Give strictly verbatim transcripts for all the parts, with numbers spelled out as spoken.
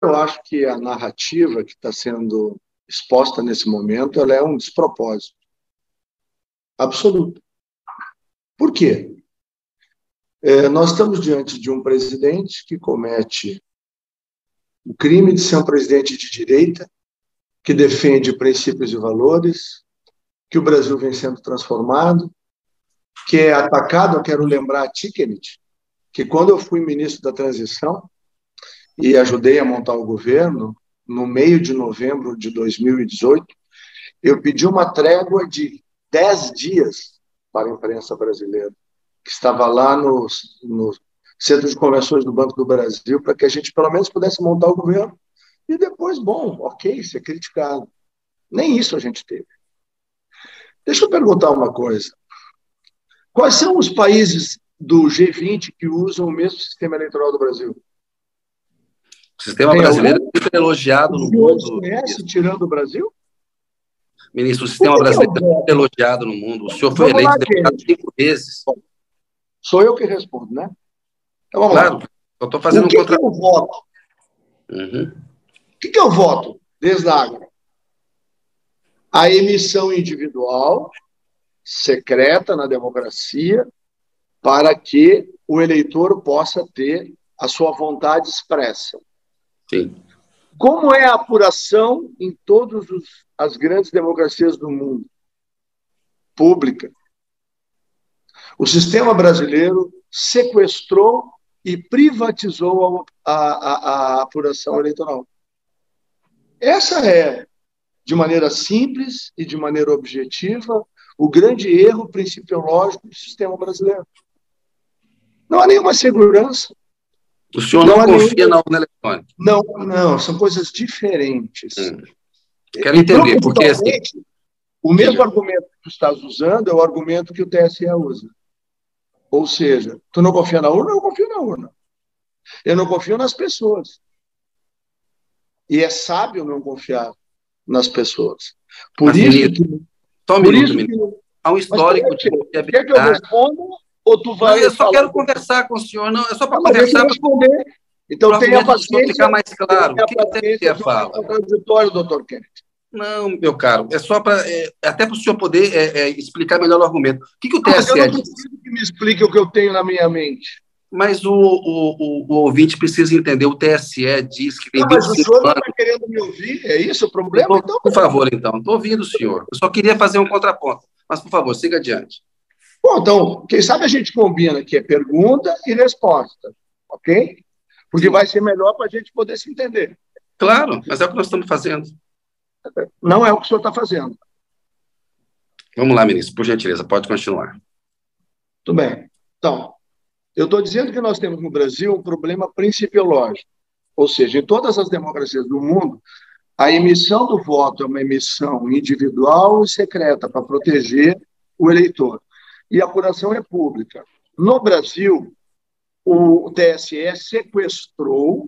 eu acho que a narrativa que está sendo exposta nesse momento, ela é um despropósito absoluto. Por quê? É, nós estamos diante de um presidente que comete o crime de ser um presidente de direita, que defende princípios e valores, que o Brasil vem sendo transformado, que é atacado. Eu quero lembrar a ti, Kenneth, que quando eu fui ministro da transição e ajudei a montar o governo, no meio de novembro de dois mil e dezoito, eu pedi uma trégua de dez dias para a imprensa brasileira, que estava lá no, no Centro de Convenções do Banco do Brasil, para que a gente, pelo menos, pudesse montar o governo. E depois, bom, ok, ser criticado. Nem isso a gente teve. Deixa eu perguntar uma coisa. Quais são os países do G vinte que usam o mesmo sistema eleitoral do Brasil? O sistema Tem brasileiro algum? é super elogiado no O senhor mundo. conhece, tirando o Brasil? Ministro, o sistema brasileiro é super elogiado no mundo. O senhor foi eleito deputado cinco vezes. Sou eu que respondo, né? Então vamos Claro, lá. eu estou fazendo o que um contra... que eu voto? Uhum. O que, que eu voto? Desagro. A emissão individual, secreta na democracia, para que o eleitor possa ter a sua vontade expressa. Sim. Como é a apuração em todas as grandes democracias do mundo? Pública. O sistema brasileiro sequestrou e privatizou a, a, a apuração eleitoral. Essa é, de maneira simples e de maneira objetiva, o grande erro principiológico do sistema brasileiro. Não há nenhuma segurança. O senhor não, não confia nenhuma... na urna eletrônica? Não, não, são coisas diferentes. Hum. Quero entender, porque assim... o mesmo Sim. argumento que tu estás usando é o argumento que o T S E usa. Ou seja, tu não confia na urna, eu confio na urna. Eu não confio nas pessoas. E é sábio não confiar nas pessoas. Por Mas, isso ministro, que... Só um por minuto, isso ministro. que... Há um histórico Mas, de confiabilidade. Quer que eu responda ou tu vai... Não, eu só falar... quero conversar com o senhor. Não, é só para não, conversar. Mas responder. Então tenha paciência. Ficar mais claro. Tenha O que a paciência fala? Contraditório, doutor Kenneth. Não, meu caro, é só para... É, até para o senhor poder é, é, explicar melhor o argumento. O que, que o T S E diz? Eu não diz? preciso que me explique o que eu tenho na minha mente. Mas o, o, o, o ouvinte precisa entender. O T S E diz que tem não, mas vinte e cinco o senhor anos... não está querendo me ouvir? É isso o problema? Tô, então, por favor, então. Estou ouvindo o senhor. Eu só queria fazer um contraponto. Mas, por favor, siga adiante. Bom, então, quem sabe a gente combina que é pergunta e resposta, ok? Porque Sim. vai ser melhor para a gente poder se entender. Claro, mas é o que nós estamos fazendo. Não é o que o senhor está fazendo. Vamos lá, ministro, por gentileza, pode continuar. Muito bem. Então, eu estou dizendo que nós temos no Brasil um problema principiológico. Ou seja, em todas as democracias do mundo, a emissão do voto é uma emissão individual e secreta para proteger o eleitor. E a apuração é pública. No Brasil, o T S E sequestrou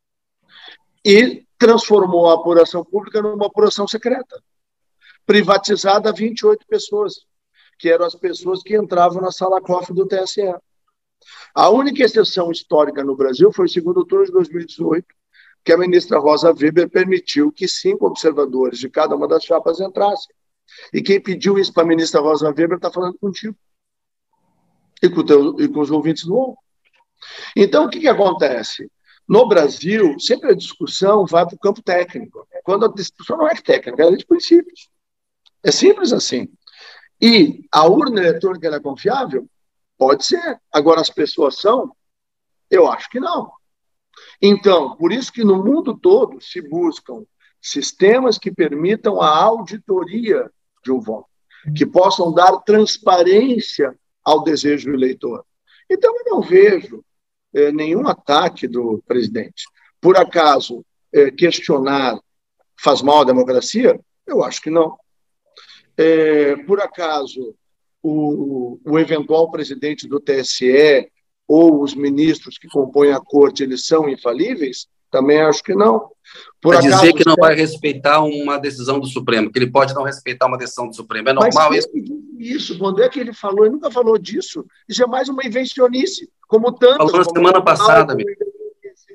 e transformou a apuração pública numa apuração secreta, privatizada a vinte e oito pessoas, que eram as pessoas que entravam na sala-cofre do T S E. A única exceção histórica no Brasil foi o segundo turno de dois mil e dezoito, que a ministra Rosa Weber permitiu que cinco observadores de cada uma das chapas entrassem. E quem pediu isso para a ministra Rosa Weber está falando contigo e com, teu, e com os ouvintes do U O L. Então, o que, que acontece? No Brasil, sempre a discussão vai para o campo técnico. Quando a discussão não é técnica, é de princípios. É simples assim. E a urna eletrônica é confiável? Pode ser. Agora, as pessoas são? Eu acho que não. Então, por isso que no mundo todo se buscam sistemas que permitam a auditoria de um voto, que possam dar transparência ao desejo do eleitor. Então, eu não vejo eh, nenhum ataque do presidente. Por acaso, eh, questionar faz mal à democracia? Eu acho que não. É, por acaso, o, o eventual presidente do T S E ou os ministros que compõem a corte, eles são infalíveis? Também acho que não. Por Para dizer que não se... vai respeitar uma decisão do Supremo, que ele pode não respeitar uma decisão do Supremo. É normal Mas isso? Isso, quando é que ele falou? Ele nunca falou disso. Isso é mais uma invencionice, como tantas. Falou na como semana passada, mesmo.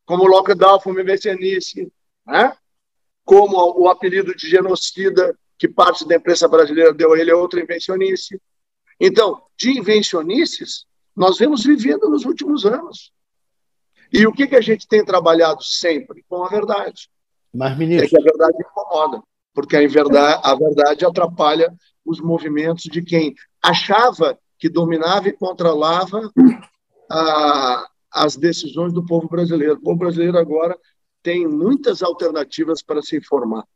como o lockdown foi uma invencionice, né? Como o apelido de genocida que parte da imprensa brasileira deu a ele é outra invencionice. Então, de invencionices, nós vemos vivendo nos últimos anos. E o que, que a gente tem trabalhado sempre? Com a verdade. Mas, ministro... É que a verdade incomoda, porque a verdade, a verdade atrapalha os movimentos de quem achava que dominava e controlava a, as decisões do povo brasileiro. O povo brasileiro agora tem muitas alternativas para se informar.